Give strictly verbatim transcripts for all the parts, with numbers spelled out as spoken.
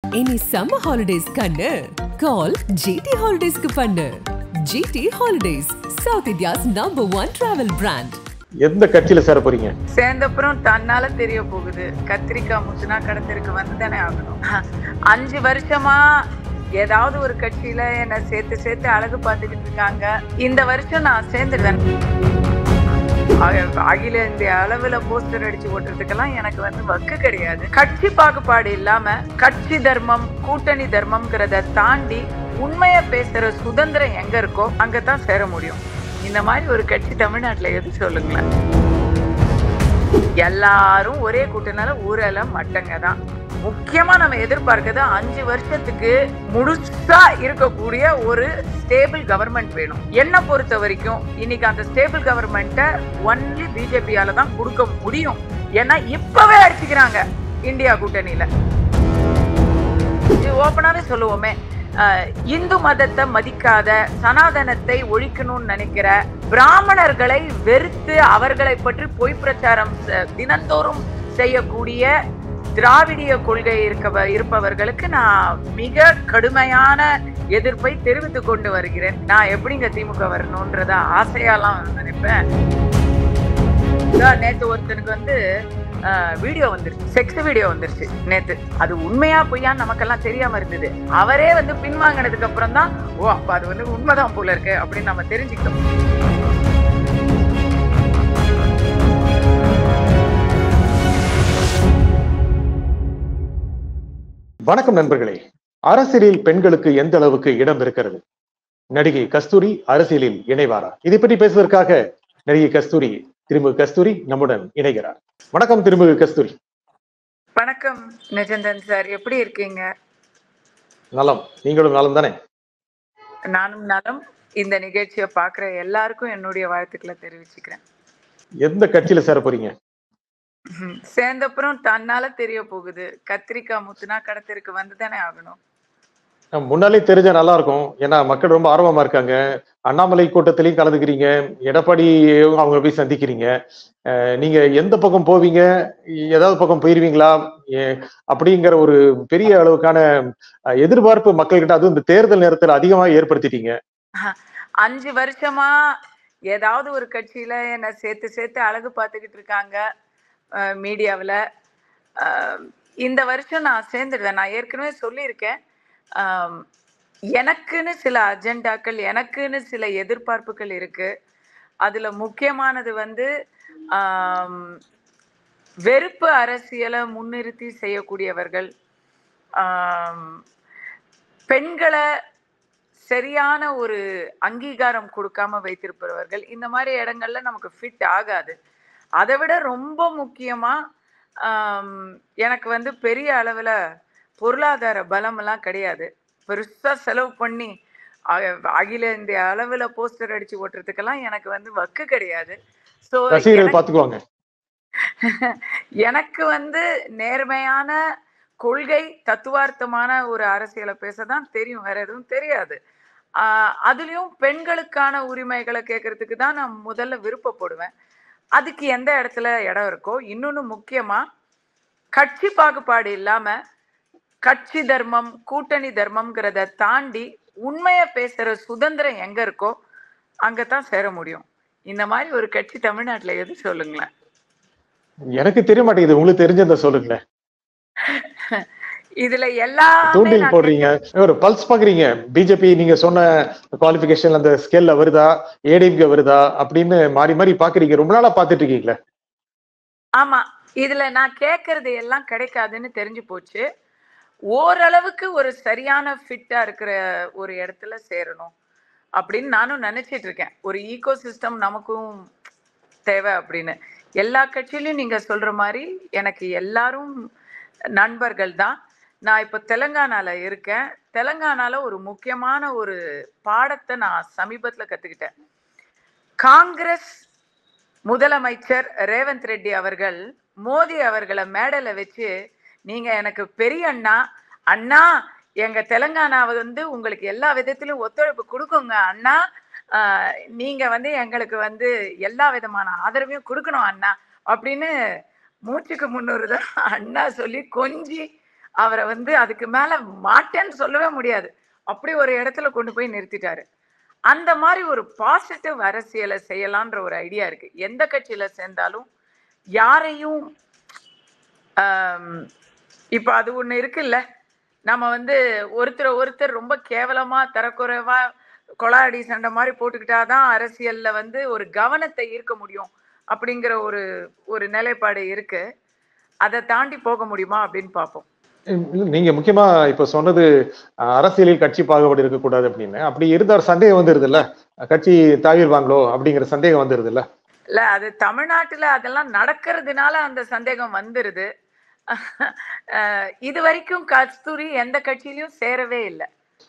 Any summer holidays kannu call G T Holidays ku pannu. G T Holidays, South India's number one travel brand. எந்த கட்சியில சேர போறீங்க? சேர்ந்தப்புறம் தன்னால தெரிய போகுது. கத்திரிக்காய் முத்துனா கடத்திற்கு வந்துதானே ஆகணும். அஞ்சு வருஷமா ஏதாவது ஒரு கட்சியில என்ன சேர்த்து சேர்த்து அழகு பார்த்துக்கிட்டு இருக்காங்க. இந்த வருஷம் நான் சேர்ந்துடுவேன். அகில இந்திய அளவுல போஸ்டர் அடிச்சு ஓட்டுறதுக்கெல்லாம் எனக்கு வந்து வக்கு கிடையாது. கட்சி பாகுபாடு இல்லாம கட்சி தர்மம் கூட்டணி தர்மம்ங்கிறத தாண்டி உண்மையை பேசுற சுதந்திரம் எங்க இருக்கோ அங்கதான் சேர முடியும். இந்த மாதிரி ஒரு கட்சி தமிழ்நாட்டுல எது சொல்லுங்களேன். எல்லாரும் ஒரே கூட்டணியால ஊரல மட்டங்க தான். முக்கியமா நம்ம எதிர்பார்க்கிறது அஞ்சு வருஷத்துக்கு முழுசா இருக்கக்கூடிய ஒரு ஸ்டேபிள் கவர்மெண்ட் வேணும். என்ன பொறுத்த வரைக்கும் இன்னைக்கு அந்த ஸ்டேபிள் கவர்மெண்ட்டை ஒன்லி பிஜேபியால தான் கொடுக்க முடியும். ஏன்னா இப்பவே அடிச்சுக்கிறாங்க இந்தியா கூட்டணியில. ஓப்பனாவே சொல்லுவோமே, இந்து மதத்தை மதிக்காத, சனாதனத்தை ஒழிக்கணும்னு நினைக்கிற பிராமணர்களை வெறுத்து அவர்களை பற்றி பொய் பிரச்சாரம் தினந்தோறும் செய்யக்கூடிய திராவிடிய கொள்கை இருக்க இருப்பவர்களுக்கு நான் மிக கடுமையான எதிர்ப்பை தெரிவித்துக் கொண்டு வருகிறேன். நான் எப்படிங்க திமுக வரணும்ன்றத ஆசையாலாம் நினைப்பேன். நேத்து ஒருத்தனுக்கு வந்து வீடியோ வந்துருச்சு, செக்ஸ் வீடியோ வந்துருச்சு நேத்து. அது உண்மையா பொய்யான்னு நமக்கெல்லாம் தெரியாம இருந்தது. அவரே வந்து பின்வாங்கினதுக்கு அப்புறம் தான் ஓ அப்ப அது வந்து உண்மைதான் போல இருக்கு அப்படின்னு நம்ம தெரிஞ்சுக்கிட்டோம். வணக்கம் நண்பர்களே. அரசியலில் பெண்களுக்கு எந்த அளவுக்கு இடம் இருக்கிறது? நடிகை கஸ்தூரி அரசியலில் இணைவாரா? இதை பற்றி பேசுவதற்காக நடிகை கஸ்தூரி, திருமிகு கஸ்தூரி நம்முடன் இணைகிறார். வணக்கம் திருமிகு கஸ்தூரி. வணக்கம் நிஜந்தன் சார், எப்படி இருக்கீங்க? நலம், நீங்களும் நலம் தானே? நானும் நலம். இந்த நிகழ்ச்சியை பாக்குற எல்லாருக்கும் என்னுடைய வாழ்த்துக்களை தெரிவிச்சுக்கிறேன். எந்த கட்சியில சேர போறீங்க? சேர்ந்தப்புறம் தன்னால தெரிய போகுது. கத்திரிக்காய் முத்துனா கடத்திற்கு வந்துதானே ஆகணும். முன்னாலே தெரிஞ்சா நல்லா இருக்கும். ஏன்னா மக்கள் ரொம்ப ஆர்வமா இருக்காங்க. அண்ணாமலை கூட்டத்திலையும் கலந்துக்கிறீங்க, எடப்பாடி அவங்க போய் சந்திக்கிறீங்க. நீங்க எந்த பக்கம் போவீங்க, ஏதாவது பக்கம் போயிருவீங்களா அப்படிங்கிற ஒரு பெரிய அளவுக்கான எதிர்பார்ப்பு மக்கள்கிட்ட, அதுவும் இந்த தேர்தல் நேரத்தில் அதிகமா ஏற்படுத்திட்டீங்க. அஞ்சு வருஷமா ஏதாவது ஒரு கட்சியில என்ன சேர்த்து சேர்த்து அழகு பார்த்துக்கிட்டு இருக்காங்க மீடியாவில். இந்த வருஷம் நான் சேர்ந்துடுவேன். நான் ஏற்கனவே சொல்லியிருக்கேன், எனக்குன்னு சில அஜெண்டாக்கள், எனக்குன்னு சில எதிர்பார்ப்புகள் இருக்கு. அதுல முக்கியமானது வந்து வெறுப்பு அரசியலை முன்னிறுத்தி செய்யக்கூடியவர்கள், பெண்களை சரியான ஒரு அங்கீகாரம் கொடுக்காம வைத்திருப்பவர்கள். இந்த மாதிரி இடங்கள்ல நமக்கு ஃபிட் ஆகாது. அதை விட ரொம்ப முக்கியமா எனக்கு வந்து பெரிய அளவுல பொருளாதார பலம் எல்லாம் கிடையாது. பெருசா செலவு பண்ணி அகில இந்திய அளவுல போஸ்டர் அடிச்சு ஓட்டுறதுக்கெல்லாம் எனக்கு வந்து வக்கு கிடையாது. சோ பாத்துக்குவாங்க. எனக்கு வந்து நேர்மையான கொள்கை, தத்துவார்த்தமான ஒரு அரசியலை பேசதான் தெரியும், வேற எதுவும் தெரியாது. ஆஹ் அதுலயும் பெண்களுக்கான உரிமைகளை கேட்கறதுக்கு தான் நான் முதல்ல விருப்பப்படுவேன். அதுக்கு எந்த இடத்துல இடம் இருக்கோ. இன்னொன்னு முக்கியமா, கட்சி பாகுபாடு இல்லாம கட்சி தர்மம் கூட்டணி தர்மம்ங்கிறத தாண்டி உண்மையை பேசுற சுதந்திரம் எங்க இருக்கோ அங்கதான் சேர முடியும். இந்த மாதிரி ஒரு கட்சி தமிழ்நாட்டுல எது சொல்லுங்களேன். எனக்கு தெரிய மாட்டேங்குது, உங்களுக்கு தெரிஞ்சத சொல்லுங்களேன். இதுல எல்லா தூண்டில் போடுறீங்க, ஒரு பல்ஸ் பாக்குறீங்க. பிஜேபி நீங்க சொன்ன குவாலிபிகேஷன் அந்த ஸ்கேல்ல வருதா, ஏடிஎம்கே வருதா அப்படின்னு மாறி மாறி பாக்குறீங்க. ரொம்ப நாளா பாத்துட்டு இருக்கீங்களா? ஆமா, இதுல நான் கேட்கறது எல்லாம் கிடைக்காதுன்னு தெரிஞ்சு போச்சு. ஓரளவுக்கு ஒரு சரியான ஃபிட்டா இருக்கிற ஒரு இடத்துல சேரணும் அப்படின்னு நானும் நினைச்சிட்டு இருக்கேன். ஒரு ஈகோ சிஸ்டம் நமக்கும் தேவை அப்படின்னு. எல்லா கட்சியிலும் நீங்க சொல்ற மாதிரி எனக்கு எல்லாரும் நண்பர்கள் தான். நான் இப்போ தெலுங்கானால இருக்கேன். தெலுங்கானால ஒரு முக்கியமான ஒரு பாடத்தை நான் சமீபத்துல கத்துக்கிட்டேன். காங்கிரஸ் முதலமைச்சர் ரேவந்த் ரெட்டி அவர்கள் மோடி அவர்களை மேடையில வச்சு, நீங்க எனக்கு பெரிய அண்ணா, அண்ணா எங்க தெலுங்கானாவை வந்து உங்களுக்கு எல்லா விதத்திலும் ஒத்துழைப்பு கொடுக்குங்க அண்ணா, ஆஹ் நீங்க வந்து எங்களுக்கு வந்து எல்லா விதமான ஆதரவையும் கொடுக்கணும் அண்ணா அப்படின்னு மூச்சுக்கு முன்னூறு தான் அண்ணா சொல்லி கொஞ்சி அவரை வந்து அதுக்கு மேல மாட்டேன்னு சொல்லவே முடியாது, அப்படி ஒரு இடத்துல கொண்டு போய் நிறுத்திட்டாரு. அந்த மாதிரி ஒரு பாசிட்டிவ் அரசியலை செய்யலான்ற ஒரு ஐடியா இருக்கு. எந்த கட்சியில சேர்ந்தாலும் யாரையும் இப்ப அது ஒண்ணு இருக்குல்ல, நம்ம வந்து ஒருத்தர் ஒருத்தர் ரொம்ப கேவலமா தரக்குறைவா கொலாடி சண்டை மாதிரி போட்டுக்கிட்டாதான் அரசியல்ல வந்து ஒரு கவனத்தை ஈர்க்க முடியும் அப்படிங்கிற ஒரு ஒரு நிலைப்பாடு இருக்கு. அதை தாண்டி போக முடியுமா அப்படின்னு பார்ப்போம். நீங்க முக்கியமா இப்ப சொன்னது அரசியலில் கட்சி பாகுபாடு இருக்கக்கூடாது அப்படின்னு. அப்படி இருந்த ஒரு சந்தேகம் வந்துருது இல்ல, கட்சி தாவிடுவாங்களோ அப்படிங்கிற சந்தேகம் வந்துருது இல்ல. இல்ல, அது தமிழ்நாட்டுல அதெல்லாம் நடக்கிறதுனால அந்த சந்தேகம் வந்துருது. இது வரைக்கும் கஸ்தூரி எந்த கட்சியிலயும் சேரவே இல்லை.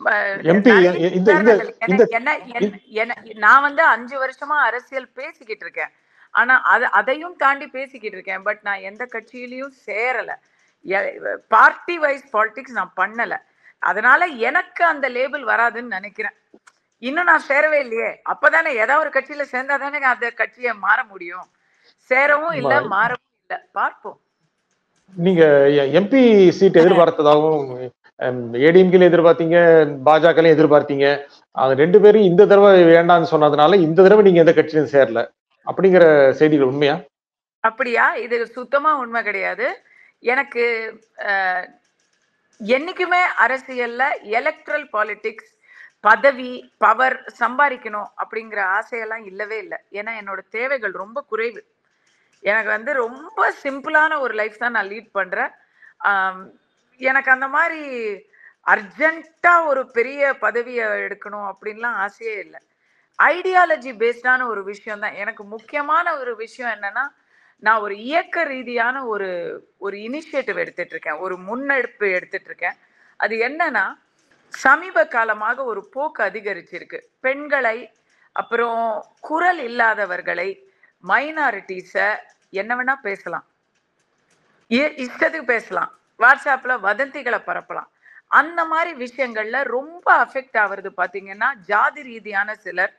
நான் வந்து அஞ்சு வருஷமா அரசியல் பேசிக்கிட்டு இருக்கேன். ஆனா அது அதையும் தாண்டி பேசிக்கிட்டு இருக்கேன். பட் நான் எந்த கட்சியிலயும் சேரல. பார்ட்டி வைஸ் பாலிடிக்ஸ் நான் பண்ணல. அதனால எனக்கு அந்த லேபிள் வராதுன்னு நினைக்கிறேன். இன்னும் நான் சேரவே இல்லையே. அப்பதானே ஏதாவது ஒரு கட்சியில சேர்ந்தாதானே அந்த கட்சியை மாற முடியும். சேரவும் இல்ல, மாறவும் இல்ல. பார்ப்போம். நீங்க எம்பி சீட் எதிர்பார்த்ததாகவும் ஏடிஎம்கே எதிர்பார்த்தீங்க, பாஜக எதிர்பார்த்தீங்க. அது ரெண்டு பேரும் இந்த தடவை வேண்டாம்னு சொன்னதுனால இந்த தடவை நீங்க எந்த கட்சியிலும் சேரல அப்படிங்கிற செய்திகள் உண்மையா? அப்படியா? இது சுத்தமா உண்மை கிடையாது. எனக்கு என்னைக்குமே அரசியல்ல எலக்ட்ரல் பாலிடிக்ஸ், பதவி, பவர் சம்பாதிக்கணும் அப்படிங்கிற ஆசையெல்லாம் இல்லவே இல்லை. ஏன்னா என்னோட தேவைகள் ரொம்ப குறைவு. எனக்கு வந்து ரொம்ப சிம்பிளான ஒரு லைஃப் தான் நான் லீட் பண்றேன். எனக்கு அந்த மாதிரி அர்ஜென்ட்டா ஒரு பெரிய பதவியை எடுக்கணும் அப்படின்லாம் ஆசையே இல்லை. ஐடியாலஜி பேஸ்டான ஒரு விஷயம் தான். எனக்கு முக்கியமான ஒரு விஷயம் என்னன்னா, நான் ஒரு இயக்க ரீதியான ஒரு ஒரு இனிஷியேட்டிவ் எடுத்துட்டு இருக்கேன், ஒரு முன்னெடுப்பு எடுத்துட்டு இருக்கேன். அது என்னன்னா, சமீப காலமாக ஒரு போக்கு அதிகரிச்சிருக்கு. பெண்களை, அப்புறம் குரல் இல்லாதவர்களை, மைனாரிட்டிஸை என்ன வேணா பேசலாம், இஷ்டத்துக்கு பேசலாம், வாட்ஸ்அப்ல வதந்திகளை பரப்பலாம். அந்த மாதிரி விஷயங்கள்ல ரொம்ப அஃபெக்ட் ஆகுறது பாத்தீங்கன்னா ஜாதி ரீதியான சிலர்,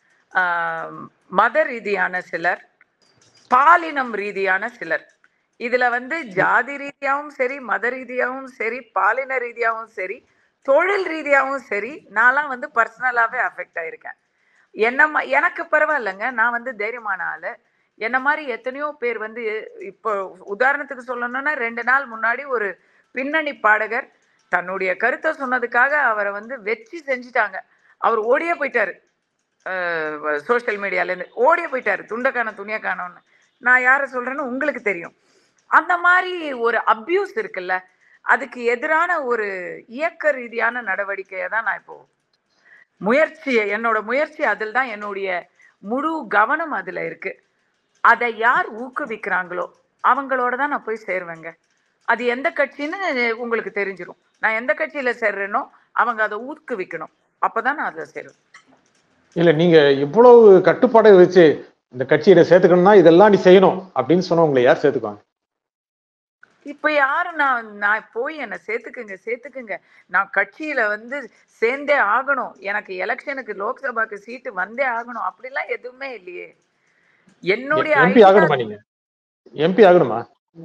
மத ரீதியான சிலர், பாலினம் ரீதியான சிலர். இதுல வந்து ஜாதி ரீதியாகவும் சரி, மத ரீதியாகவும் சரி, பாலின ரீதியாகவும் சரி, தொழில் ரீதியாகவும் சரி, நான்லாம் வந்து பர்சனலாவே அஃபெக்ட் ஆயிருக்கேன். என்ன எனக்கு பரவாயில்லைங்க, நான் வந்து தைரியமான ஆளு. என்ன மாதிரி எத்தனையோ பேர் வந்து, இப்போ உதாரணத்துக்கு சொல்லணும்னா, ரெண்டு நாள் முன்னாடி ஒரு பின்னணி பாடகர் தன்னுடைய கருத்தை சொன்னதுக்காக அவரை வந்து வெற்றி செஞ்சுட்டாங்க. அவர் ஓடியே போயிட்டாரு, சோசியல் மீடியால இருந்து ஓடியே போயிட்டாரு, துண்டக்கான துணியக்கானோன்னு. நான் யாரை சொல்றேன்னு உங்களுக்கு தெரியும். அந்த மாதிரி ஒரு அபியூஸ் இருக்குல்ல, அதுக்கு எதிரான ஒரு இயக்க ரீதியான நடவடிக்கையை தான் நான் இப்போ முயற்சி, என்னோட முயற்சி அதில் தான், என்னுடைய முழு கவனம் அதுல இருக்கு. அதை யார் ஊக்குவிக்கிறாங்களோ அவங்களோட தான் நான் போய் சேருவேங்க. அது எந்த கட்சின்னு உங்களுக்கு தெரிஞ்சிடும். நான் எந்த கட்சியில சேர்றேனோ அவங்க அதை ஊக்குவிக்கணும், அப்பதான் நான் அதுல சேருவேன். இல்ல, நீங்க இவ்வளவு கட்டுப்பாடை வச்சு இந்த கட்சியில சேர்த்துக்கணும்னா இதெல்லாம் நீ செய்யணும் அப்படின்னு சொன்னா உங்களை யார் சேர்த்துக்குவாங்க? இப்ப யாரும் நான் நான் போய் என்ன சேர்த்துக்குங்க சேர்த்துக்குங்க நான் கட்சியில வந்து சேர்ந்தே ஆகணும், எனக்கு எலெக்ஷனுக்கு லோக்சபாக்கு சீட்டு வந்தே ஆகணும் அப்படிலாம் எதுவுமே இல்லையே. என்னுடைய எம்பி ஆகணுமா? நீங்க எம்பி ஆகணுமா?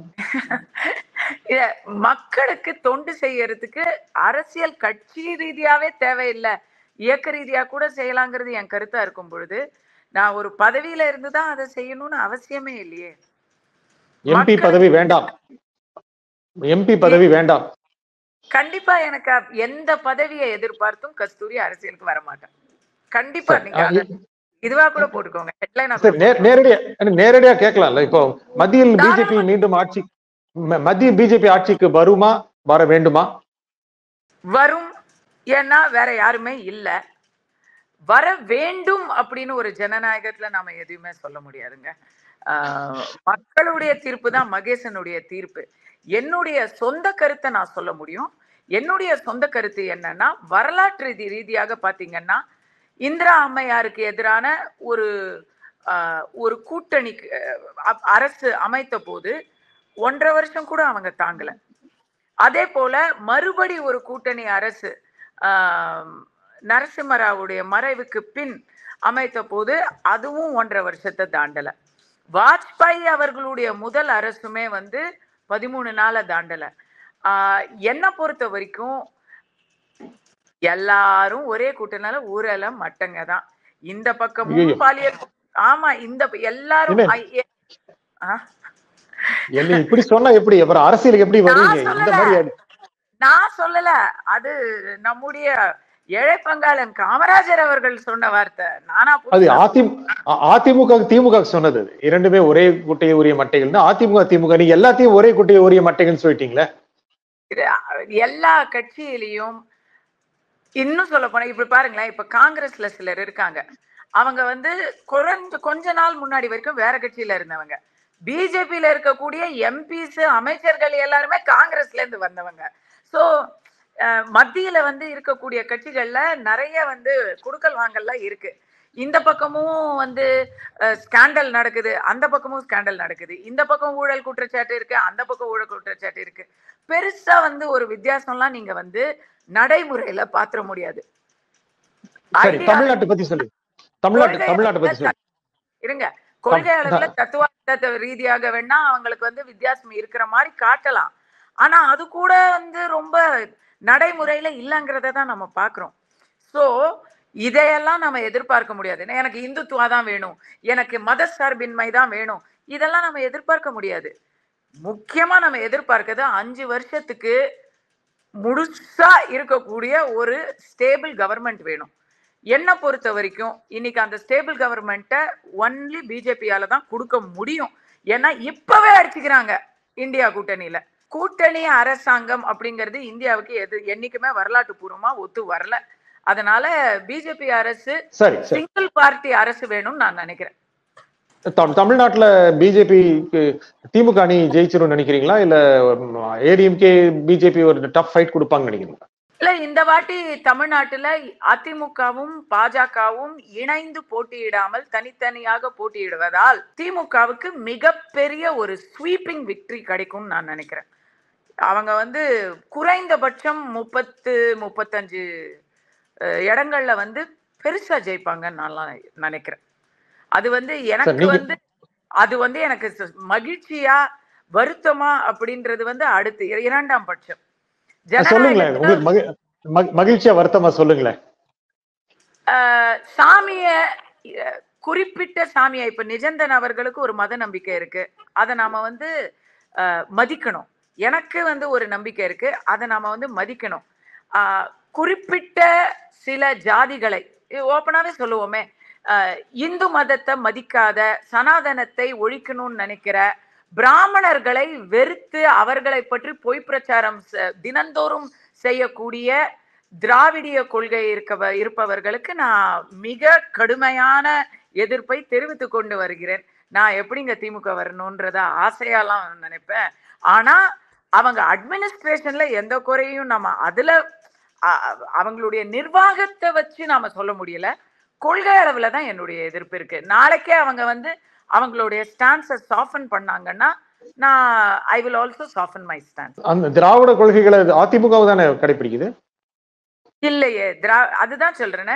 மக்களுக்கு தொண்டு செய்யறதுக்கு அரசியல் கட்சி ரீதியாவே தேவையில்லை, இயக்க ரீதியா கூட செய்யலாங்கிறது என் கருத்தா இருக்கும் பொழுது நான் ஒரு பதவியில இருந்துதான் அதை செய்யணும்னு அவசியமே இல்லையே. எம்பி பதவி வேண்டாம், எம்பி பதவி வேண்டாம். கண்டிப்பா எனக்கு எந்த பதவியை எதிர்பார்த்தும் கஸ்தூரி அரசியலுக்கு வரமாட்டேன். கண்டிப்பா நீங்க இதுவா கூட போட்டுக்கோங்க, நேரடியா நேரடியா கேட்கலாம்ல. இப்போ மத்தியில் பிஜேபி மீண்டும் ஆட்சி, மத்திய பிஜேபி ஆட்சிக்கு வருமா, வர வேண்டுமா? வரும், ஏன்னா வேற யாருமே இல்ல. வர வேண்டும் அப்படின்னு ஒரு ஜனநாயகத்துல நாம எதுவுமே சொல்ல முடியாதுங்க. ஆஹ் மக்களுடைய தீர்ப்பு தான் மகேசனுடைய தீர்ப்பு. என்னுடைய சொந்த கருத்தை நான் சொல்ல முடியும். என்னுடைய சொந்த கருத்து என்னன்னா, வரலாற்று ரீதியாக பாத்தீங்கன்னா இந்திரா அம்மையாருக்கு எதிரான ஒரு ஒரு கூட்டணி அரசு அமைத்த போது ஒன்றரை வருஷம் கூட அவங்க தாங்கல. அதே போல மறுபடி ஒரு கூட்டணி அரசு ஆஹ் நரசிம்மராவுடைய மறைவுக்கு பின் அமைத்த போது அதுவும் ஒன்றரை வருஷத்தை தாண்டல. வாஜ்பாய் அவர்களுடைய முதல் அரசுமே வந்து பதிமூணு நாளை தாண்டல. ஆஹ் என்ன பொறுத்த வரைக்கும் எல்லாரும் ஒரே கூட்டனால ஊரல மட்டங்க தான். இந்த பக்கமும் பாலியல், ஆமா இந்த எல்லாரும் என்ன இப்படி சொன்னா எப்படி அப்புறம் அரசியலுக்கு எப்படி வருவீங்க இந்த மாதிரி? நான் சொல்லல, அது நம்முடைய ஏழை பங்காளன் காமராஜர் அவர்கள் சொன்ன வார்த்தை. நானா அது அதிமுக திமுக சொன்னது. இரண்டுமே ஒரே குட்டையை உரிய மட்டைகள் தான். அதிமுக திமுக நீங்க எல்லாத்தையும் ஒரே குட்டையை உரிய மட்டைகள்னு சொல்லிட்டீங்களே. எல்லா கட்சியிலையும் இன்னும் சொல்ல போனா இப்படி பாருங்களேன், இப்ப காங்கிரஸ்ல சிலர் இருக்காங்க, அவங்க வந்து குறைஞ்ச கொஞ்ச நாள் முன்னாடி வரைக்கும் வேற கட்சியில இருந்தவங்க. பிஜேபியில இருக்கக்கூடிய எம்பிஸ் அமைச்சர்கள் எல்லாருமே காங்கிரஸ்ல இருந்து வந்தவங்க. சோ மத்தியில வந்து இருக்கக்கூடிய கட்சிகள்ல நிறைய வந்து குடுக்கல் வாங்கல்லாம் இருக்கு. இந்த பக்கமும் வந்து ஸ்கேண்டல் நடக்குது, அந்த பக்கமும் ஸ்கேண்டல் நடக்குது. இந்த பக்கம் ஊழல் குற்றச்சாட்டு இருக்கு, அந்த பக்கம் ஊழல் குற்றச்சாட்டு இருக்கு. பெருசா வந்து ஒரு வித்தியாசம்லாம் நீங்க வந்து நடைமுறையில பாத்திர முடியாது. தமிழ்நாட்டை பத்தி சொல்லு. தமிழ்நாட்டு தமிழ்நாட்டை பத்தி சொல்லு. இருங்க, கொள்கை அளவுல தத்துவ ரீதியாக வேணா அவங்களுக்கு வந்து வித்தியாசம் இருக்கிற மாதிரி காட்டலாம். ஆனா அது கூட வந்து ரொம்ப நடைமுறையில இல்லைங்கிறத தான் நம்ம பாக்குறோம். சோ இதையெல்லாம் நம்ம எதிர்பார்க்க முடியாது. எனக்கு இந்துத்துவா தான் வேணும், எனக்கு மத சார்பின்மை தான் வேணும், இதெல்லாம் நம்ம எதிர்பார்க்க முடியாது. முக்கியமா நம்ம எதிர்பார்க்கிறது அஞ்சு வருஷத்துக்கு முழுசா இருக்கக்கூடிய ஒரு ஸ்டேபிள் கவர்மெண்ட் வேணும். என்ன பொறுத்த வரைக்கும் இன்னைக்கு அந்த ஸ்டேபிள் கவர்மெண்ட்டை ஒன்லி பிஜேபியால தான் கொடுக்க முடியும். ஏன்னா இப்பவே அடிச்சுக்கிறாங்க இந்தியா கூட்டணியில. கூட்டணி அரசாங்கம் அப்படிங்கிறது இந்தியாவுக்கு எது என்னைக்குமே வரலாற்று பூர்வமா ஒத்து வரல. அதனால பிஜேபி அரசு சிங்கிள் பார்ட்டி அரசு வேணும்னு நான் நினைக்கிறேன். தமிழ்நாட்டுல பிஜேபி திமுக அணி ஜெயிச்சிரும் நினைக்கிறீங்களா, இல்ல ஏடிஎம்கே பிஜேபி ஒரு டஃப் ஃபைட் கொடுப்பாங்கன்னு நினைக்கிறீங்களா? இல்ல, இந்த வாட்டி தமிழ்நாட்டுல அதிமுகவும் பாஜகவும் இணைந்து போட்டியிடாமல் தனித்தனியாக போட்டியிடுவதால் திமுகவுக்கு மிகப்பெரிய ஒரு ஸ்வீப்பிங் விக்டரி கிடைக்கும்னு நான் நினைக்கிறேன். அவங்க வந்து குறைந்தபட்சம் முப்பத்து முப்பத்தஞ்சு இடங்கள்ல வந்து பெருசா ஜெயிப்பாங்கன்னு நான் நினைக்கிறேன். அது வந்து எனக்கு வந்து அது வந்து எனக்கு மகிழ்ச்சியா வருத்தமா அப்படின்றது வந்து அடுத்து இரண்டாம் பட்சம். மகிழ்ச்சியா வருத்தமா சொல்லுங்களேன். சாமிய குறிப்பிட்ட சாமியா இப்ப நிஜந்தன் அவர்களுக்கு ஒரு மத நம்பிக்கை இருக்கு, அதை நாம வந்து மதிக்கணும். எனக்கு வந்து ஒரு நம்பிக்கை இருக்கு, அதை நாம வந்து மதிக்கணும். ஆஹ் குறிப்பிட்ட சில ஜாதிகளை ஓப்பனாவே சொல்லுவோமே, இந்து மதத்தை மதிக்காத, சனாதனத்தை ஒழிக்கணும்னு நினைக்கிற, பிராமணர்களை வெறுத்து அவர்களை பற்றி பொய் பிரச்சாரம் தினந்தோறும் செய்யக்கூடிய திராவிடிய கொள்கை இருக்க இருப்பவர்களுக்கு நான் மிக கடுமையான எதிர்ப்பை தெரிவித்து கொண்டு வருகிறேன். நான் எப்படிங்க திமுக வரணும்ன்றத ஆசையாலாம் நினைப்பேன். ஆனா அவங்க அட்மினிஸ்ட்ரேஷன்ல எந்த குறையும் நம்ம அதுல அவங்களுடைய நிர்வாகத்தை வச்சு நாம சொல்ல முடியல. கொள்கை அளவுல தான் என்னுடைய எதிர்ப்பு இருக்கு. நாளைக்கே அவங்க வந்து அவங்களுடைய ஸ்டான்ஸை சாஃபன் பண்ணாங்கன்னா நான் I will also soften my stand. அந்த திராவிட கொள்கைகளை அதிமுக தானே கடைபிடிக்குது? இல்லையே, திரா அதுதான் சொல்றேனே,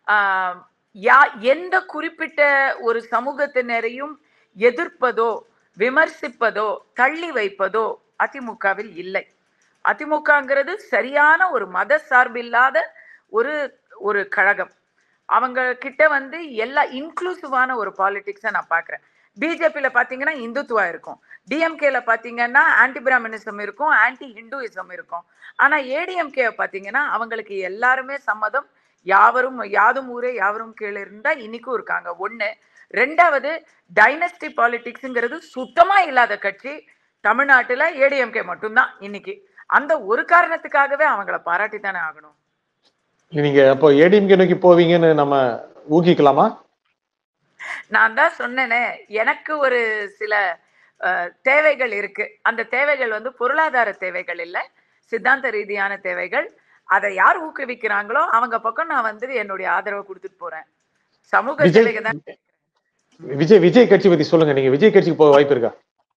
யா எந்த குறிப்பிட்ட ஒரு சமூகத்தினரையும் எதிர்ப்பதோ விமர்சிப்பதோ தள்ளி வைப்பதோ அதிமுகவில் இல்லை. அதிமுகங்கிறது சரியான ஒரு மத சார்பில்லாத ஒரு ஒரு கழகம். அவங்க கிட்ட வந்து எல்லா இன்க்ளூசிவான ஒரு பாலிடிக்ஸை நான் பாக்குறேன். பிஜேபியில பாத்தீங்கன்னா இந்துத்துவா இருக்கும், டிஎம்கேல பாத்தீங்கன்னா ஆன்டி பிராமணிசம் இருக்கும், ஆன்டி ஹிந்துயிசம் இருக்கும். ஆனா ஏடிஎம்கே பாத்தீங்கன்னா அவங்களுக்கு எல்லாருமே சம்மதம், யாவரும் யாதும் ஊரே யாவரும் கீழே இருந்தா இன்னைக்கும் இருக்காங்க. ஒண்ணு. ரெண்டாவது, டைனஸ்டி பாலிடிக்ஸ்ங்கிறது சுத்தமா இல்லாத கட்சி தமிழ்நாட்டுல ஏடிஎம்கே மட்டும்தான் இன்னைக்கு. அந்த ஒரு காரணத்துக்காகவே அவங்கள பாராட்டி தானே ஆகணும். நீங்க அப்போ ஏடிஎம்கே நோக்கி போவீங்கன்னு நம்ம ஊகிக்கலாமா? நான் தான் சொன்னேனே, எனக்கு ஒரு சில தேவைகள் இருக்கு. அந்த தேவைகள் வந்து பொருளாதார தேவைகள் இல்ல, சித்தாந்த ரீதியான தேவைகள். அதை யார் ஊக்குவிக்கிறாங்களோ அவங்க பக்கம் நான் வந்து என்னுடைய ஆதரவை கொடுத்துட்டு போறேன். சமூக சேவைக்கு தான். விஜய் விஜய் கட்சி பத்தி சொல்லுங்க. நீங்க விஜய் கட்சிக்கு போக வாய்ப்பு இருக்கா?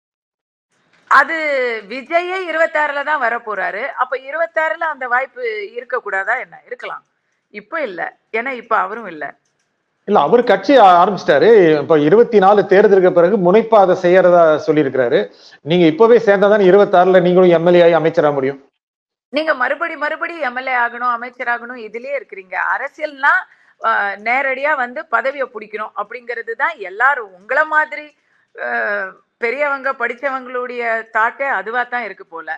அது விஜயே இருபத்தி ஆறுல தான் வர போறாரு. அப்ப இருபத்தி ஆறுல அந்த வாய்ப்பு இருக்க கூடாதா என்ன? இருக்கலாம். இப்ப இல்ல, ஏன்னா இப்ப அவரும் இல்ல. இல்ல அவர் கட்சி ஆரம்பிச்சிட்டாரு. இப்ப இருபத்தி நாலு தேர்தலுக்கு பிறகு முனைப்பா அதை செய்யறதா சொல்லியிருக்கிறாரு. நீங்க இப்பவே சேர்ந்தாதான் இருபத்தி ஆறுல நீங்களும் எம்எல்ஏ ஆகி அமைச்சரா முடியும். நீங்க மறுபடி மறுபடி எம்எல்ஏ ஆகணும், அமைச்சர் ஆகணும், இதுலயே இருக்கிறீங்க. அரசியல்னா நேரடியா வந்து பதவியை பிடிக்கணும் அப்படிங்கிறது தான் எல்லாரும் உங்களை மாதிரி பெரியவங்க படிச்சவங்களுடைய தாட்டே அதுவா தான் இருக்கு போல.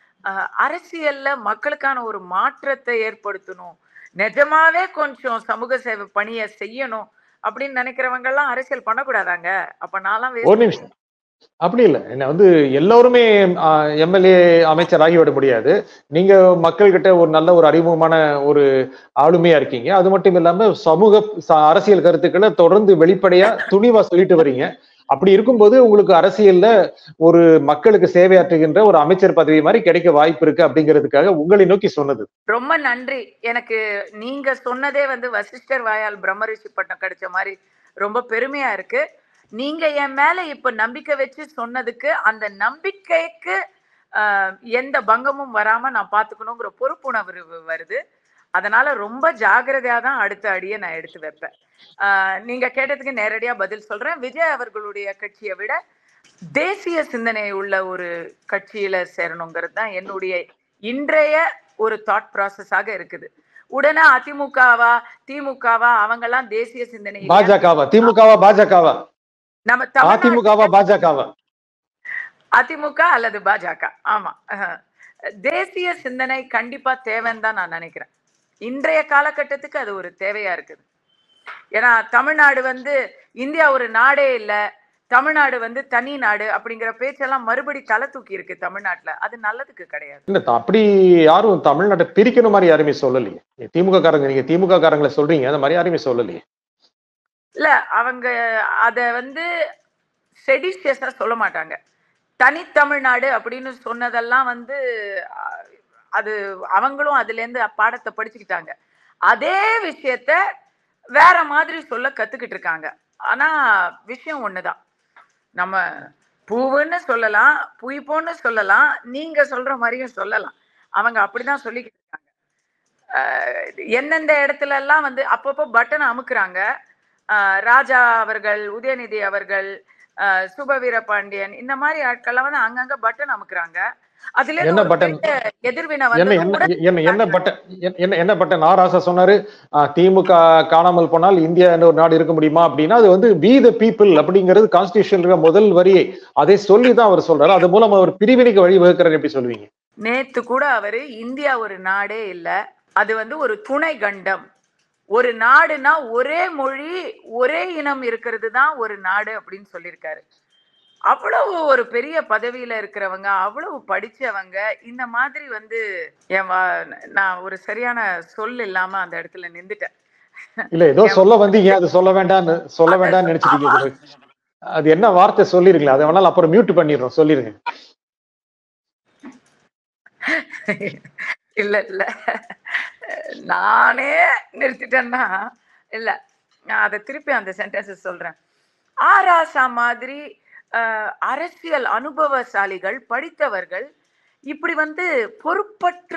அரசியல்ல மக்களுக்கான ஒரு மாற்றத்தை ஏற்படுத்தணும், நிஜமாவே கொஞ்சம் சமூக சேவை பணியை செய்யணும் அப்படின்னு நினைக்கிறவங்க எல்லாம் அரசியல் பண்ணக்கூடாதாங்க? அப்ப நான்லாம் ஒரு நிமிஷம், அப்படி இல்லை. என்ன வந்து எல்லாருமே எம்எல்ஏ அமைச்சர் ஆகிவிட முடியாது. நீங்க மக்கள் கிட்ட ஒரு நல்ல ஒரு அறிமுகமான ஒரு ஆளுமையா இருக்கீங்க. அது மட்டும் இல்லாம சமூக அரசியல் கருத்துக்களை தொடர்ந்து வெளிப்படையா துணிவா சொல்லிட்டு வரீங்க. அப்படி இருக்கும்போது உங்களுக்கு அரசியல்ல ஒரு மக்களுக்கு சேவையாற்றுகின்ற ஒரு அமைச்சர் பதவி மாதிரி கிடைக்க வாய்ப்பு இருக்கு அப்படிங்கிறதுக்காக உங்களை நோக்கி சொன்னது. ரொம்ப நன்றி. எனக்கு நீங்க சொன்னதே வந்து வசிஷ்டர் வாயால் பிரம்மரிஷி பட்டம் கிடைச்ச மாதிரி ரொம்ப பெருமையா இருக்கு. நீங்க என் மேல இப்ப நம்பிக்கை வச்சு சொன்னதுக்கு அந்த நம்பிக்கைக்கு ஆஹ் எந்த பங்கமும் வராம நான் பாத்துக்கணுங்கிற பொறுப்புணர்வு வருது. அதனால ரொம்ப ஜாகிரதையா தான் அடுத்த அடியை நான் எடுத்து வைப்பேன். ஆஹ் நீங்க கேட்டதுக்கு நேரடியா பதில் சொல்றேன். விஜய் அவர்களுடைய கட்சியை விட தேசிய சிந்தனை உள்ள ஒரு கட்சியில சேரணுங்கிறது தான் என்னுடைய இன்றைய ஒரு தாட் ப்ராசஸாக இருக்குது. உடனே அதிமுகவா திமுகவா அவங்க எல்லாம் தேசிய சிந்தனை, பாஜகவா திமுகவா பாஜகவா நம்ம அதிமுகவா பாஜகவா அதிமுக அல்லது பாஜக. ஆமா, தேசிய சிந்தனை கண்டிப்பா தேவைன்னு தான் நான் நினைக்கிறேன். இன்றைய காலகட்டத்துக்கு அது ஒரு தேவையா இருக்குது. ஏன்னா தமிழ்நாடு வந்து இந்தியா ஒரு நாடே இல்லை, தமிழ்நாடு வந்து தனி நாடு அப்படிங்கிற பேச்செல்லாம் மறுபடி தலை தூக்கி இருக்கு தமிழ்நாட்டுல. அது நல்லதுக்கு கிடையாது. இல்ல, அப்படி யாரும் தமிழ்நாட்டை பிரிக்கணும் மாதிரி யாருமே சொல்லலையே. திமுக காரங்க, நீங்க திமுக காரங்களை சொல்றீங்க, அந்த மாதிரி யாருமே சொல்லலையே. இல்ல, அவங்க அத வந்து செடிஷியஸா சொல்ல மாட்டாங்க. தனித்தமிழ்நாடு அப்படின்னு சொன்னதெல்லாம் வந்து அது அவங்களும் அதுல இருந்து பாடத்தை படிச்சுக்கிட்டாங்க. அதே விஷயத்த வேற மாதிரி சொல்ல கத்துக்கிட்டு இருக்காங்க. ஆனா விஷயம் ஒண்ணுதான். நம்ம பூவுன்னு சொல்லலாம், புய்போன்னு சொல்லலாம், நீங்க சொல்ற மாதிரியும் சொல்லலாம். அவங்க அப்படிதான் சொல்லிக்கிட்டு இருக்காங்க. எந்தெந்த இடத்துல எல்லாம் வந்து அப்பப்போ பட்டன் அமுக்குறாங்க. ராஜா அவர்கள், உதயநிதி அவர்கள், சுபவீர பாண்டியன், இந்த மாதிரி ஆட்கள்லாம் வந்து அங்கங்க பட்டன் அமுக்குறாங்க. அதுல என்ன பட்டன் எதிர்வினை வந்து என்ன பட்டன் என்ன என்ன பட்டன் ஆராசா சொன்னாரு, திமுக காணாமல் போனால் இந்தியா ஒரு நாடு இருக்க முடியுமா அப்படின்னா, அது வந்து வி த பீப்புள் அப்படிங்கிறது கான்ஸ்டிடியூஷன்ல முதல் வரியை அதை சொல்லிதான் அவர் சொல்றாரு. அது மூலம் அவர் பிரிவினைக்கு வழிவகுக்கிறார் எப்படி சொல்லுவீங்க? நேத்து கூட அவரு இந்தியா ஒரு நாடே இல்ல, அது வந்து ஒரு துணை கண்டம், ஒரு நாடுனா ஒரே மொழி ஒரே இனம் இருக்கிறது தான் ஒரு நாடு அப்படின்னு சொல்லியிருக்காரு. அவ்வளவு ஒரு பெரிய பதவியில இருக்கிறவங்க, அவ்வளவு படிச்சவங்க இந்த மாதிரி வந்து நான் ஒரு சரியான சொல் இல்லாம அந்த இடத்துல நின்றுட்டேன். இல்ல, ஏதோ சொல்ல வந்தீங்க, அது சொல்ல வேண்டாம்னு சொல்ல வேண்டாம்னு நினைச்சிட்டீங்க. அது என்ன வார்த்தை சொல்லிருங்களா? அதை வேணாலும் அப்புறம் மியூட் பண்ணிடுறோம், சொல்லிருங்க. இல்ல இல்ல, நானே நிறுத்திட்டேன்னா இல்ல, நான் அதை திருப்பி அந்த சென்டென்ஸ் சொல்றேன். ஆராசா மாதிரி அரசியல் அனுபவசாலிகள், படித்தவர்கள் இப்படி வந்து பொறுப்பற்ற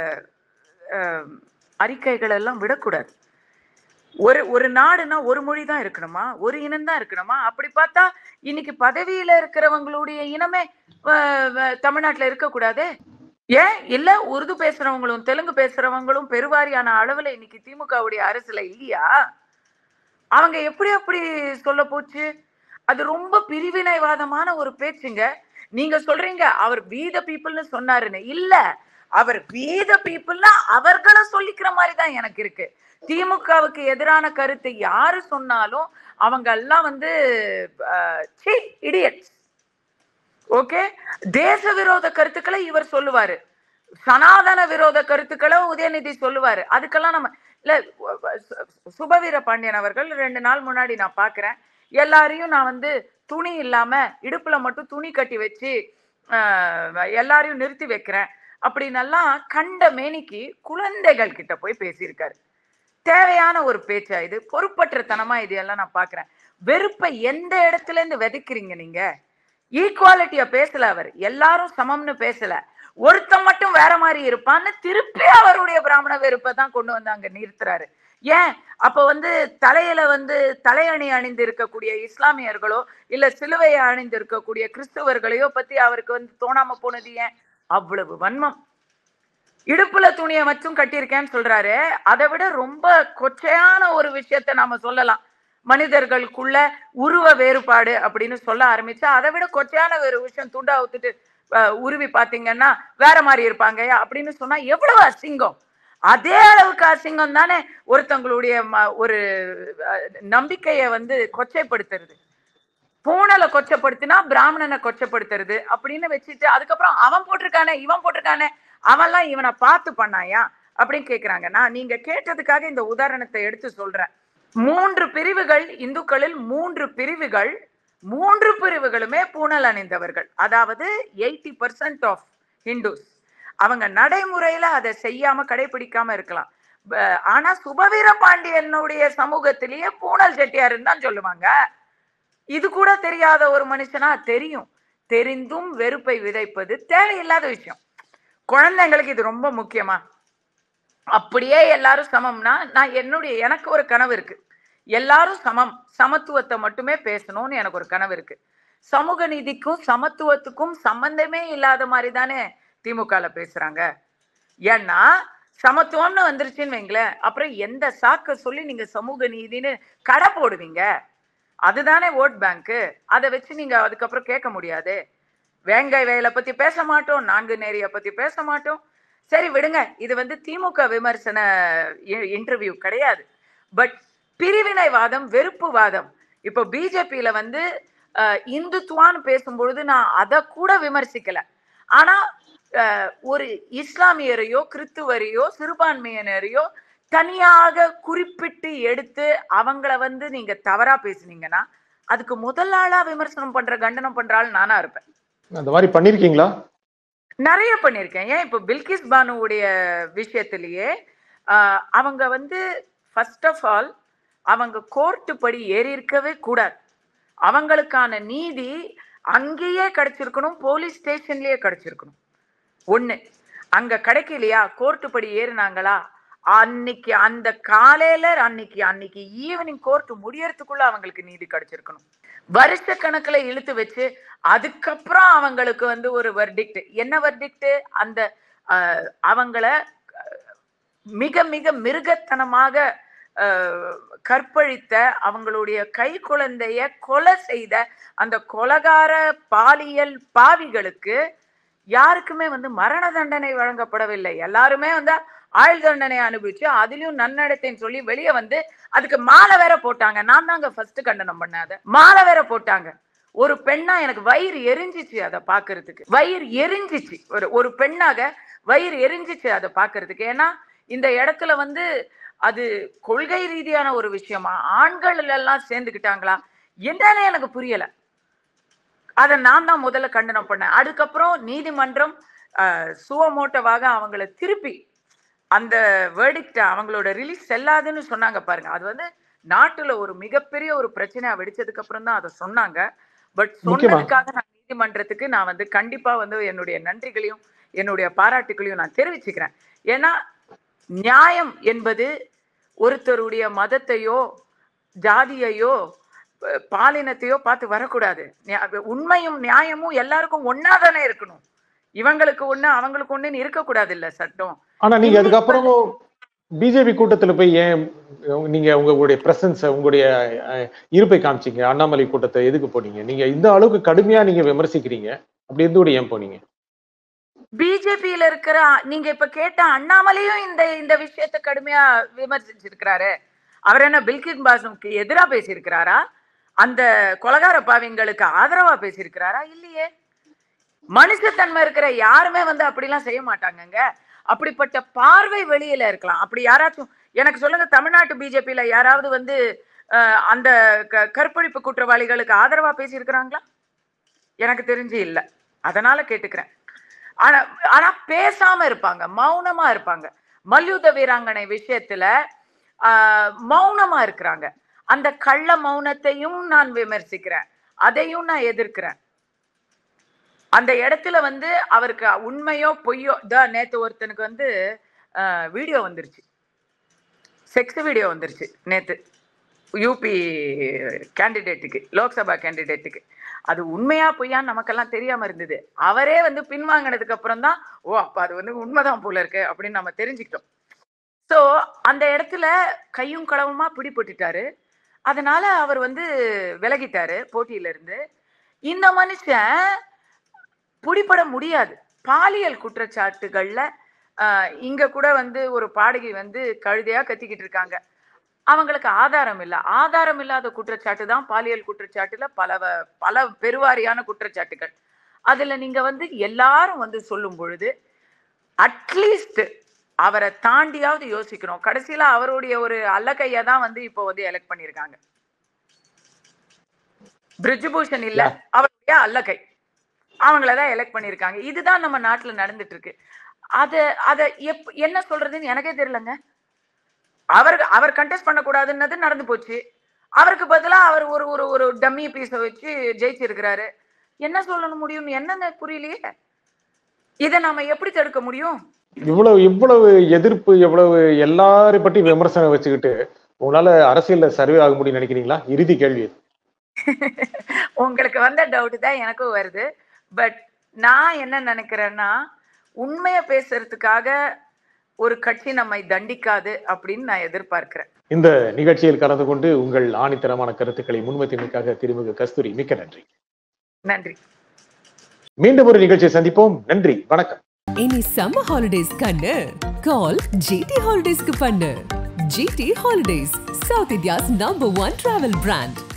அறிக்கைகள் எல்லாம் விடக்கூடாது. ஒரு ஒரு நாடுனா ஒரு மொழி தான் இருக்கணுமா, ஒரு இனம் தான் இருக்கணுமா? அப்படி பார்த்தா இன்னைக்கு பதவியில இருக்கிறவங்களுடைய இனமே தமிழ்நாட்டுல இருக்கக்கூடாது. ஏன் இல்ல, உருது பேசுறவங்களும் தெலுங்கு பேசுறவங்களும் பெருவாரியான அளவுல இன்னைக்கு திமுகவுடைய அரசுல இல்லையா? அவங்க எப்படி அப்படி சொல்ல போச்சு? அது ரொம்ப பிரிவினைவாதமான ஒரு பேச்சுங்க. நீங்க சொல்றீங்க அவர் வி த பீப்புள்னு சொன்னாருன்னு. இல்ல, அவர் வி த பீப்புள்னா அவர்களை சொல்லிக்கிற மாதிரி தான் எனக்கு இருக்கு. திமுகவுக்கு எதிரான கருத்தை யாரு சொன்னாலும் அவங்க எல்லாம் வந்து இடியட்ஸ். ஓகே, தேச விரோத கருத்துக்களை இவர் சொல்லுவாரு, சனாதன விரோத கருத்துக்களை உதயநிதி சொல்லுவாரு. அதுக்கெல்லாம் நம்ம இல்ல. சுபவீர பாண்டியன் அவர்கள் ரெண்டு நாள் முன்னாடி நான் பாக்குறேன், எல்லாரையும் நான் வந்து துணி இல்லாம இடுப்புல மட்டும் துணி கட்டி வச்சு எல்லாரையும் நிறுத்தி வைக்கிறேன் அப்படின்னெல்லாம் கண்ட மேனிக்கு குழந்தைகள் கிட்ட போய் பேசியிருக்காரு. தேவையான ஒரு பேச்சா இது? பொறுப்பற்ற தனமா இது எல்லாம் நான் பாக்குறேன். வெறுப்பை எந்த இடத்துல இருந்து விதைக்கிறீங்க நீங்க? ஈக்குவாலிட்டியா பேசல அவர், எல்லாரும் சமம்னு பேசல, ஒருத்தன் மட்டும் வேற மாதிரி இருப்பான்னு திருப்பி அவருடைய பிராமண வெறுப்பை தான் கொண்டு வந்து அங்க நிறுத்துறாரு. ஏன் அப்ப வந்து தலையில வந்து தலையணி அணிந்து இருக்கக்கூடிய இஸ்லாமியர்களோ இல்ல சிலுவையை அணிந்து இருக்கக்கூடிய கிறிஸ்துவர்களையோ பத்தி அவருக்கு வந்து தோணாம போனது ஏன்? அவ்வளவு வன்மம். இடுப்புல துணியை மட்டும் கட்டியிருக்கேன்னு சொல்றாரு. அதை விட ரொம்ப கொச்சையான ஒரு விஷயத்த நாம சொல்லலாம். மனிதர்களுக்குள்ள உருவ வேறுபாடு அப்படின்னு சொல்ல ஆரம்பிச்சா அதை விட கொச்சையான ஒரு விஷயம் துண்டா ஊத்துட்டு உருவி பாத்தீங்கன்னா வேற மாதிரி இருப்பாங்க அப்படின்னு சொன்னா எவ்வளவு அசிங்கம். அதே அளவுக்கு அசிங்கம் தானே ஒருத்தங்களுடைய ஒரு நம்பிக்கைய வந்து கொச்சைப்படுத்துறது. பூனலை கொச்சப்படுத்தினா பிராமணனை கொச்சப்படுத்துறது அப்படின்னு வச்சுட்டு அதுக்கப்புறம் அவன் போட்டிருக்கானே இவன் போட்டிருக்கானே அவன்லாம் இவனை பார்த்து பண்ணாயா அப்படின்னு கேக்குறாங்க. நான் நீங்க கேட்டதுக்காக இந்த உதாரணத்தை எடுத்து சொல்றேன். மூன்று பிரிவுகள் இந்துக்களில் மூன்று பிரிவுகள் மூன்று பிரிவுகளுமே பூனல் அணிந்தவர்கள். அதாவது எயிட்டி பர்சன்ட் ஆஃப் ஹிந்துஸ் அவங்க நடைமுறையில அதை செய்யாம கடைபிடிக்காம இருக்கலாம். ஆனா சுபவீர பாண்டியனுடைய சமூகத்திலேயே பூனல் செட்டியாருன்னு தான் சொல்லுவாங்க. இது கூட தெரியாத ஒரு மனுஷனா தெரியும். தெரிந்தும் வெறுப்பை விதைப்பது தேவையில்லாத விஷயம். குழந்தைங்களுக்கு இது ரொம்ப முக்கியமா? அப்படியே எல்லாரும் சமம்னா நான் என்னுடைய எனக்கு ஒரு கனவு இருக்கு. எல்லாரும் சமம், சமத்துவத்தை மட்டுமே பேசணும்னு எனக்கு ஒரு கனவு இருக்கு. சமூக நீதிக்கும் சமத்துவத்துக்கும் சம்பந்தமே இல்லாத மாதிரி தானே திமுகல பேசுறாங்க. ஏன்னா சமத்துவம்னு வந்துருச்சுன்னு வைங்களேன், அப்புறம் எந்த சாக்க சொல்லி நீங்க சமூக நீதினு கடை போடுவீங்க? அதுதானே ஓட் பேங்க். அதை வச்சு நீங்க அதுக்கப்புறம் கேட்க முடியாது. வேங்கை வயலை பத்தி பேச மாட்டோம், நான்கு நேரிய பத்தி பேச மாட்டோம். சரி விடுங்க, இது வந்து திமுக விமர்சன இன்டர்வியூ கிடையாது. பட் பிரிவினைவாதம், வெறுப்புவாதம், இப்போ பிஜேபியில வந்து இந்துத்துவான்னு பேசும்பொழுது நான் அதை கூட விமர்சிக்கல. ஆனா ஒரு இஸ்லாமியரையோ கிறிஸ்துவரையோ சிறுபான்மையினரையோ தனியாக குறிப்பிட்டு எடுத்து அவங்கள வந்து நீங்க தவறா பேசுனீங்கன்னா அதுக்கு முதல் ஆளா விமர்சனம் பண்ற கண்டனம் பண்றாள் நானா இருப்பேன். அந்த மாதிரி பண்ணிருக்கீங்களா? நிறைய பண்ணிருக்கேன். ஏன் இப்போ பில்கிஸ் பானுவுடைய விஷயத்திலேயே அவங்க வந்து ஃபர்ஸ்ட் ஆஃப் ஆல் அவங்க கோர்ட்டு படி ஏறி இருக்கவே கூடாது. அவங்களுக்கான நீதி அங்கேயே கிடைச்சிருக்கணும், போலீஸ் ஸ்டேஷன்லயே கிடைச்சிருக்கணும். ஒண்ணு அங்க கிடைக்கலையா, கோர்ட்டு படி ஏறினாங்களா, அன்னைக்கு அந்த காலையில அன்னைக்கு அன்னைக்கு ஈவினிங் கோர்ட் முடியறதுக்குள்ள அவங்களுக்கு நீதி கிடைச்சிருக்கணும். வருஷ கணக்குல இழுத்து வச்சு அதுக்கப்புறம் அவங்களுக்கு வந்து ஒரு வெர்டிக்ட். என்ன வெர்டிக்ட்? அந்த அவங்கள மிக மிக மிருகத்தனமாக கற்பழித்த அவங்களுடைய கை குழந்தைய கொலை செய்த அந்த கொலைகார பாலியல் பாவிகளுக்கு யாருக்குமே வந்து மரண தண்டனை வழங்கப்படவில்லை. எல்லாருமே வந்து ஆயுள் தண்டனை அனுபவிச்சு அதுலயும் நன்னடத்தைன்னு சொல்லி வெளியே வந்து அதுக்கு மாலை வேற போட்டாங்க. நான் தாங்க ஃபர்ஸ்ட் கண்டனம் பண்ணாத. மாலை வேற போட்டாங்க. ஒரு பெண்ணா எனக்கு வயிறு எரிஞ்சிச்சு அதை பாக்குறதுக்கு. வயிறு எரிஞ்சிச்சு ஒரு ஒரு பெண்ணாக வயிறு எரிஞ்சிச்சு அதை பாக்குறதுக்கு. ஏன்னா இந்த இடத்துல வந்து அது கொள்கை ரீதியான ஒரு விஷயமா, ஆண்கள் எல்லாம் சேர்ந்துக்கிட்டாங்களா என்னன்னு எனக்கு புரியல. அதை நான் தான் முதல்ல கண்டனம் பண்ணேன். அதுக்கப்புறம் நீதிமன்றம் சுவமோட்டவாக அவங்கள திருப்பி அந்த வேர்டிக்ட் அவங்களோட ரிலீஸ் செல்லாதுன்னு சொன்னாங்க பாருங்க. அது வந்து நாட்டுல ஒரு மிகப்பெரிய ஒரு பிரச்சனையா வெடிச்சதுக்கு அப்புறம் தான் அதை சொன்னாங்க. பட் சொன்னதுக்காக நான் நீதிமன்றத்துக்கு நான் வந்து கண்டிப்பா வந்து என்னுடைய நன்றிகளையும் என்னுடைய பாராட்டுகளையும் நான் தெரிவிச்சுக்கிறேன். ஏன்னா நியாயம் என்பது ஒருத்தருடைய மதத்தையோ ஜாதியையோ பாலினத்தையோ பார்த்து வரக்கூடாது. உண்மையும் நியாயமும் எல்லாருக்கும் ஒன்னாதானே இருக்கணும். இவங்களுக்கு ஒண்ணு அவங்களுக்கு ஒண்ணுன்னு இருக்கக்கூடாது இல்ல சட்டம். ஆனா நீங்க அதுக்கப்புறமும் பிஜேபி கூட்டத்துல போய் ஏன் நீங்க உங்களுடைய பிரசன்ஸ் உங்களுடைய இருப்பை காமிச்சீங்க? அண்ணாமலை கூட்டத்தை எதுக்கு போனீங்க? நீங்க இந்த அளவுக்கு கடுமையா நீங்க விமர்சிக்கிறீங்க, அப்படி இருந்து கூட ஏன் போனீங்க? பிஜேபியில இருக்கிற நீங்க இப்ப கேட்ட அண்ணாமலையும் இந்த இந்த விஷயத்தை கடுமையா விமர்சிச்சிருக்கிறாரு. அவர் என்ன பில்கிஸ் பானுக்கு எதிரா பேசியிருக்கிறாரா? அந்த கொலகார பாவிங்களுக்கு ஆதரவா பேசியிருக்கிறாரா? இல்லையே. மனுஷத்தன்மை இருக்கிற யாருமே வந்து அப்படிலாம் செய்ய மாட்டாங்கங்க. அப்படிப்பட்ட பார்வை வெளியில இருக்கலாம். அப்படி யாராச்சும் எனக்கு சொல்லுங்க, தமிழ்நாட்டு பிஜேபியில யாராவது வந்து அந்த கற்பழிப்பு குற்றவாளிகளுக்கு ஆதரவா பேசியிருக்கிறாங்களா? எனக்கு தெரிஞ்சு இல்லை. அதனால கேட்டுக்கிறேன். ஆனா ஆனா பேசாம இருப்பாங்க, மௌனமா இருப்பாங்க. மல்யுத்த வீராங்கனை விஷயத்துல ஆஹ் மௌனமா இருக்கிறாங்க. அந்த கள்ள மௌனத்தையும் நான் விமர்சிக்கிறேன், அதையும் நான் எதிர்க்கிறேன். அந்த இடத்துல வந்து அவருக்கு உண்மையோ பொய்யோ தான். நேத்து ஒருத்தனுக்கு வந்து வீடியோ வந்துருச்சு, செக்ஸ் வீடியோ வந்துருச்சு நேற்று யூபி கேண்டிடேட்டுக்கு, லோக்சபா கேண்டிடேட்டுக்கு. அது உண்மையா பொய்யான்னு நமக்கெல்லாம் தெரியாம இருந்தது. அவரே வந்து பின்வாங்கினதுக்கு அப்புறம் தான் ஓ அப்ப அது வந்து உண்மைதான் போல இருக்கு அப்படின்னு நம்ம தெரிஞ்சுக்கிட்டோம். ஸோ அந்த இடத்துல கையும் களவுமா பிடிபட்டுட்டாரு. அதனால அவர் வந்து விலகிட்டாரு போட்டியில இருந்து. இந்த மனுஷன் பிடிபட முடியாது. பாலியல் குற்றச்சாட்டுகள்ல ஆஹ் இங்க கூட வந்து ஒரு பாடகி வந்து கழுதையா கத்திக்கிட்டு இருக்காங்க. அவங்களுக்கு ஆதாரம் இல்லை. ஆதாரம் இல்லாத குற்றச்சாட்டு தான் பாலியல் குற்றச்சாட்டுல பல பல பெருவாரியான குற்றச்சாட்டுகள். அதுல நீங்க வந்து எல்லாரும் வந்து சொல்லும் பொழுது அட்லீஸ்ட் அவரை தாண்டியாவது யோசிக்கணும். கடைசியில அவருடைய ஒரு அல்லக்கைய தான் வந்து இப்போ வந்து எலெக்ட் பண்ணியிருக்காங்க. பிரிஜ்பூஷன் இல்ல, அவருடைய அல்லக்கை, அவங்களதான் எலெக்ட் பண்ணியிருக்காங்க. இதுதான் நம்ம நாட்டுல நடந்துட்டு இருக்கு. அத அத எப் என்ன சொல்றதுன்னு எனக்கே தெரியலங்க. அவர் அவர் கண்டெஸ்ட் பண்ணக்கூடாதுன்னது நடந்து போச்சு. அவருக்கு பதிலா அவர் ஒரு ஒரு ஒரு டம்மி பீஸை வச்சு ஜெயிச்சிருக்கிறாரு. என்ன சொல்லணும் முடியும்? என்னன்னு புரியலையே. இதை நாம எப்படி தடுக்க முடியும்? இவ்வளவு இவ்வளவு எதிர்ப்பு, எவ்வளவு எல்லாரை பற்றி விமர்சனம் வச்சுக்கிட்டு உங்களால அரசியல்ல சர்வே ஆக முடியும் நினைக்கிறீங்களா? இறுதி கேள்வி. உங்களுக்கு வந்த டவுட் தான் எனக்கும் வருது. பட் நான் என்ன நினைக்கிறேன்னா, உண்மையை பேசுறதுக்காக ஒரு கட்சி நம்மை தண்டிக்காது அப்படின்னு நான் எதிர்பார்க்கிறேன். இந்த நிகழ்ச்சியில் கலந்து கொண்டு உங்கள் ஆணித்தரமான கருத்துக்களை முன்வைத்தமைக்காக திருமிகு கஸ்தூரி மிக்க நன்றி. நன்றி. மீண்டும் ஒரு நிகழ்ச்சியை சந்திப்போம். நன்றி, வணக்கம். இனி சம்மர் ஹாலிடேஸ் கண்ணு கால் ஜிடி ஹாலிடேஸ்க்கு பண்ணு. GT holidays, South India's number one travel brand.